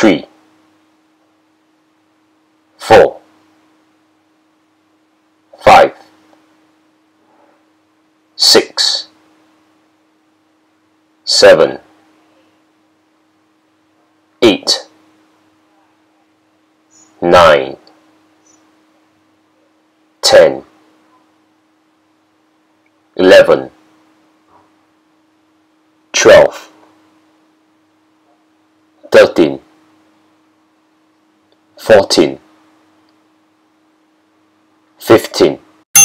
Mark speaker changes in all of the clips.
Speaker 1: 3, 4, 5, 6, 7, 8, 9, 10, 11, 12, 13, 14, 15.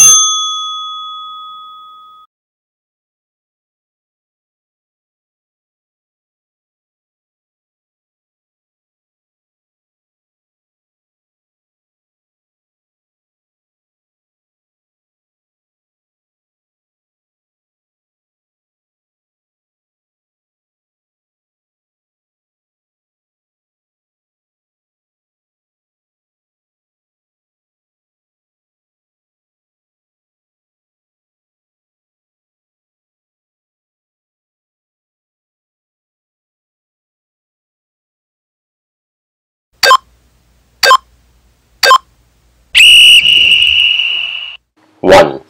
Speaker 1: One,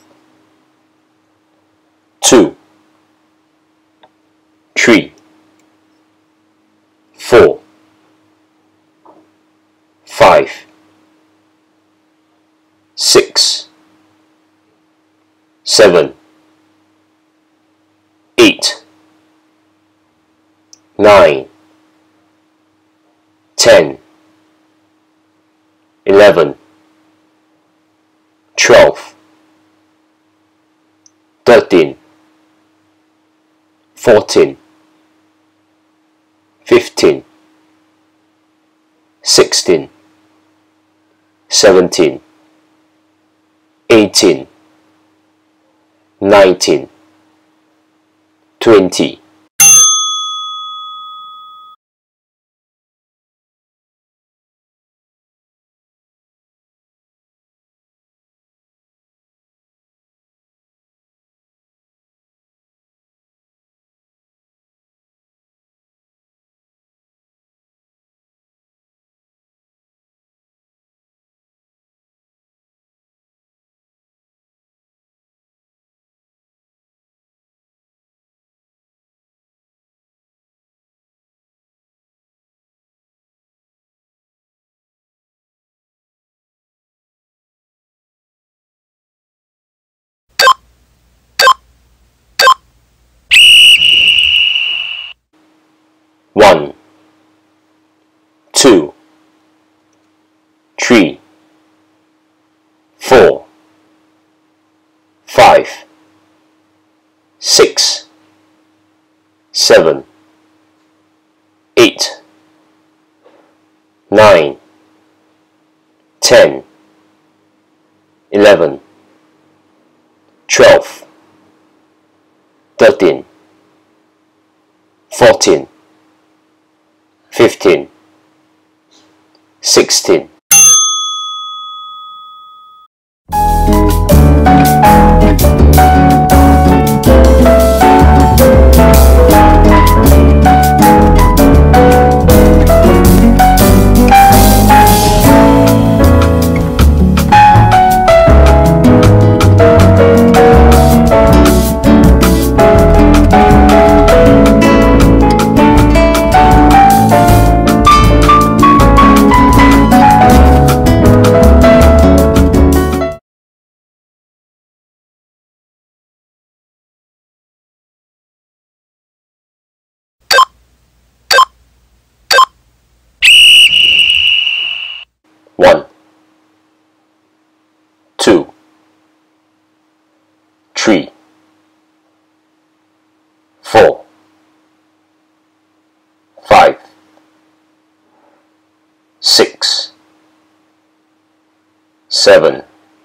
Speaker 1: 2, 3, 4, 5, 6, 7, 8, 9, 10, 11, 12, 13, 14, 15, 16, 17, 18, 19, 20. One, 2, 3, 4, 5, 6, 7, 8, 9, 10, 11, 12, 13, 14, 15, 16. One, 2, 3, 4, 5, 6, 7,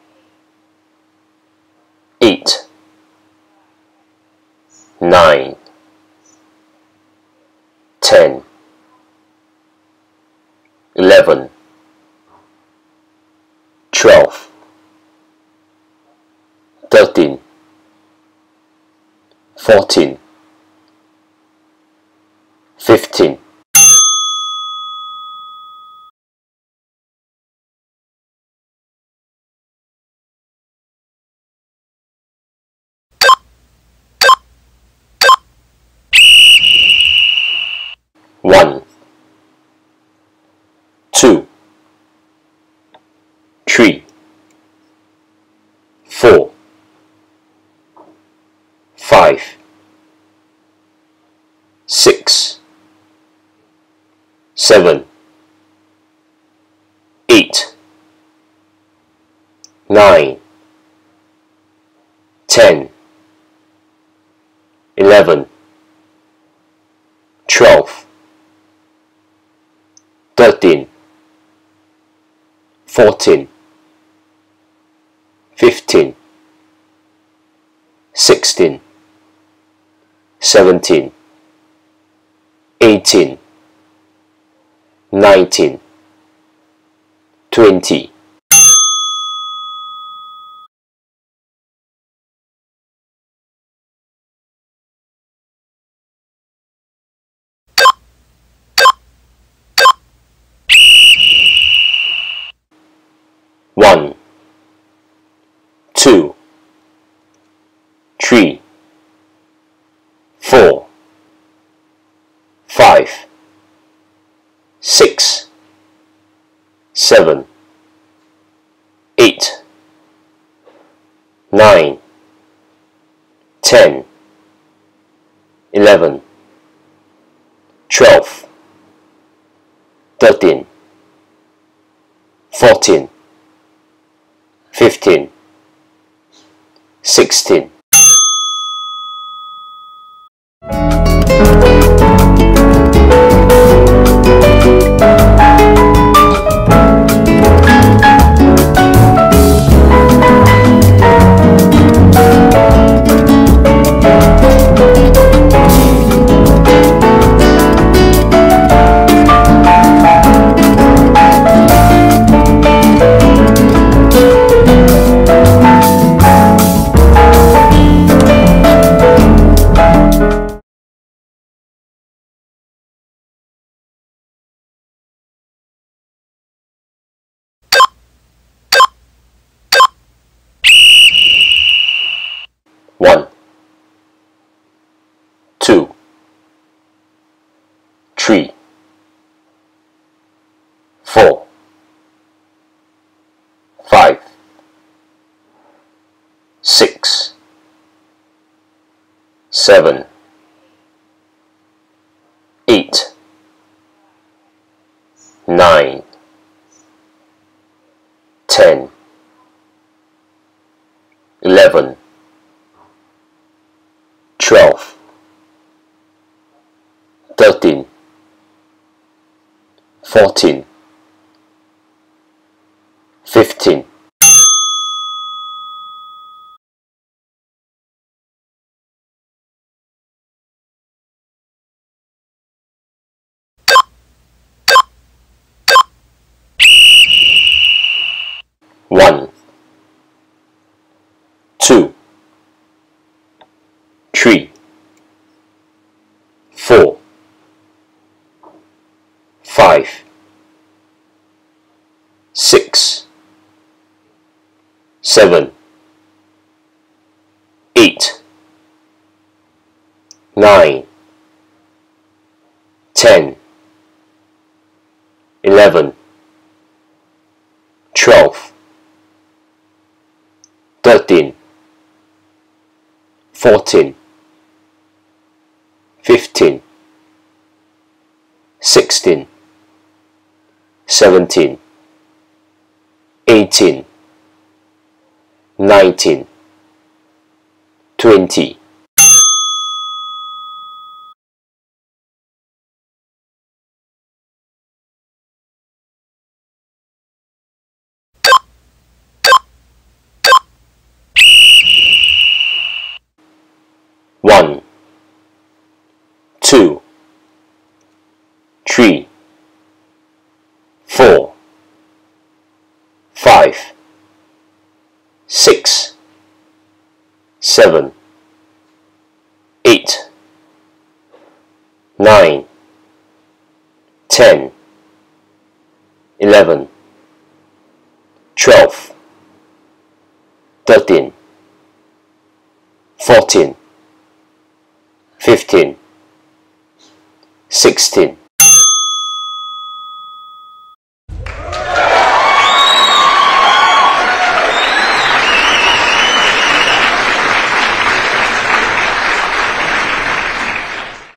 Speaker 1: 8, 9, 10, 11, 12, 13, 14, 15. 1, 2, 3, 4, 5, 6, 7, 8, 9, 10, 11, 12, 13, 14, 15, 16, 17, 18, 19, 20. 1, 2, 3, 4, 5, 6, 7, 8, 9, 10, 11, 12, 13, 14, 15, 16. 1, 2, 3, 4, 5, 6, 7, 8, 9, 10, 11, 12, 13, 14, 15. 1, 2, 3, 4, 5, 6, 7, 8, 9, 10, 11, 12, 13, 14, 15, 16, 17, 18, 19, 20. 1, 2, 3, 4, 5, 6, 7, 8, 9, 10, 11, 12, 13, 14, 15, 16.